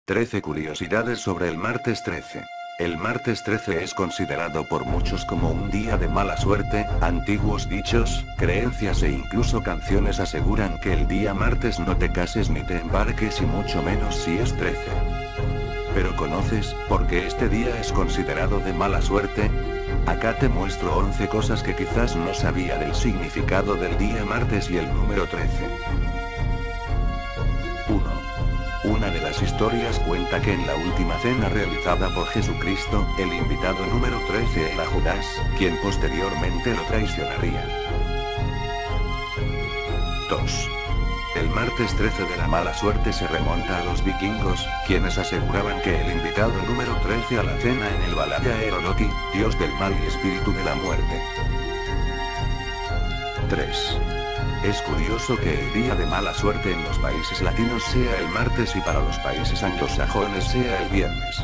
13 curiosidades sobre el martes 13. El martes 13 es considerado por muchos como un día de mala suerte. Antiguos dichos, creencias e incluso canciones aseguran que el día martes no te cases ni te embarques y mucho menos si es 13. ¿Pero conoces por qué este día es considerado de mala suerte? Acá te muestro 11 cosas que quizás no sabía del significado del día martes y el número 13. 1. Una de las historias cuenta que en la última cena realizada por Jesucristo, el invitado número 13 era Judas, quien posteriormente lo traicionaría. 2. El martes 13 de la mala suerte se remonta a los vikingos, quienes aseguraban que el invitado número 13 a la cena en el Valhalla era Loki, dios del mal y espíritu de la muerte. 3. Es curioso que el día de mala suerte en los países latinos sea el martes y para los países anglosajones sea el viernes.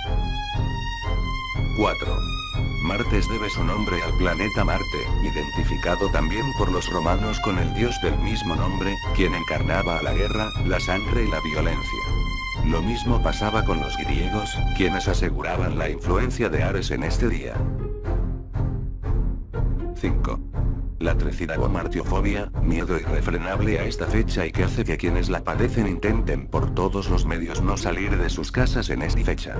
4. Martes debe su nombre al planeta Marte, identificado también por los romanos con el dios del mismo nombre, quien encarnaba a la guerra, la sangre y la violencia. Lo mismo pasaba con los griegos, quienes aseguraban la influencia de Ares en este día. 5. La trecidad o martiofobia, miedo irrefrenable a esta fecha y que hace que quienes la padecen intenten por todos los medios no salir de sus casas en esta fecha.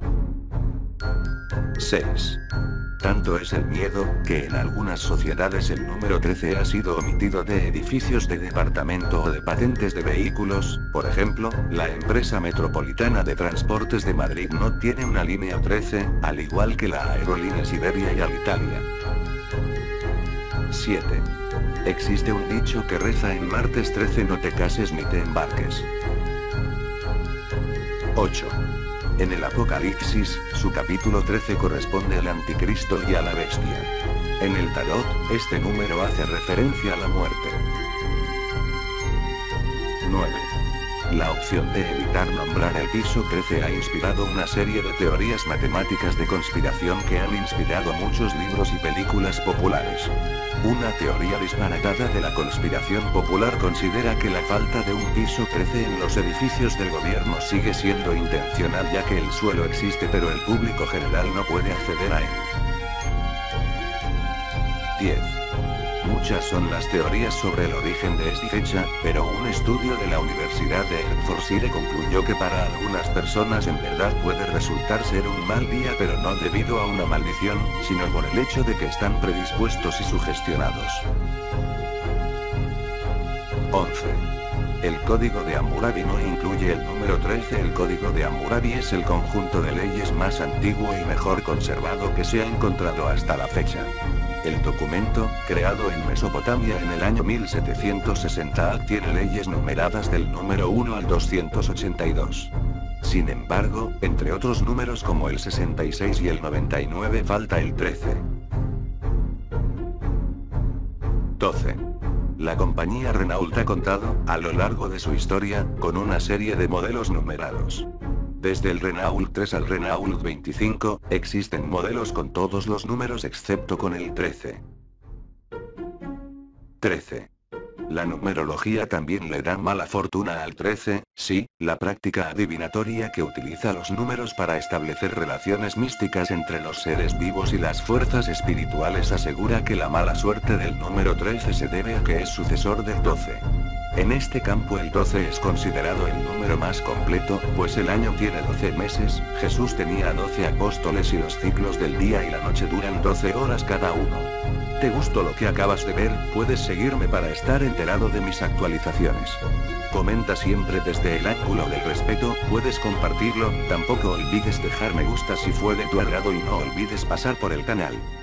6. Tanto es el miedo, que en algunas sociedades el número 13 ha sido omitido de edificios de departamento o de patentes de vehículos. Por ejemplo, la empresa metropolitana de transportes de Madrid no tiene una línea 13, al igual que la aerolínea Siberia y Alitalia. 7. Existe un dicho que reza en martes 13 no te cases ni te embarques. 8. En el Apocalipsis, su capítulo 13 corresponde al anticristo y a la bestia. En el tarot, este número hace referencia a la muerte. 9. La opción de evitar nombrar el piso 13 ha inspirado una serie de teorías matemáticas de conspiración que han inspirado muchos libros y películas populares. Una teoría disparatada de la conspiración popular considera que la falta de un piso 13 en los edificios del gobierno sigue siendo intencional ya que el suelo existe pero el público general no puede acceder a él. 10. Muchas son las teorías sobre el origen de esta fecha, pero un estudio de la Universidad de Hertfordshire concluyó que para algunas personas en verdad puede resultar ser un mal día pero no debido a una maldición, sino por el hecho de que están predispuestos y sugestionados. 11. El Código de Hammurabi no incluye el número 13. El Código de Hammurabi es el conjunto de leyes más antiguo y mejor conservado que se ha encontrado hasta la fecha. El documento, creado en Mesopotamia en el año 1760, tiene leyes numeradas del número 1 al 282. Sin embargo, entre otros números como el 66 y el 99 falta el 13. 12. La compañía Renault ha contado, a lo largo de su historia, con una serie de modelos numerados. Desde el Renault 3 al Renault 25, existen modelos con todos los números excepto con el 13. 13. La numerología también le da mala fortuna al 13, sí, la práctica adivinatoria que utiliza los números para establecer relaciones místicas entre los seres vivos y las fuerzas espirituales asegura que la mala suerte del número 13 se debe a que es sucesor del 12. En este campo el 12 es considerado el número más completo, pues el año tiene 12 meses, Jesús tenía 12 apóstoles y los ciclos del día y la noche duran 12 horas cada uno. ¿Te gustó lo que acabas de ver? Puedes seguirme para estar enterado de mis actualizaciones. Comenta siempre desde el ángulo del respeto, puedes compartirlo, tampoco olvides dejar me gusta si fue de tu agrado y no olvides pasar por el canal.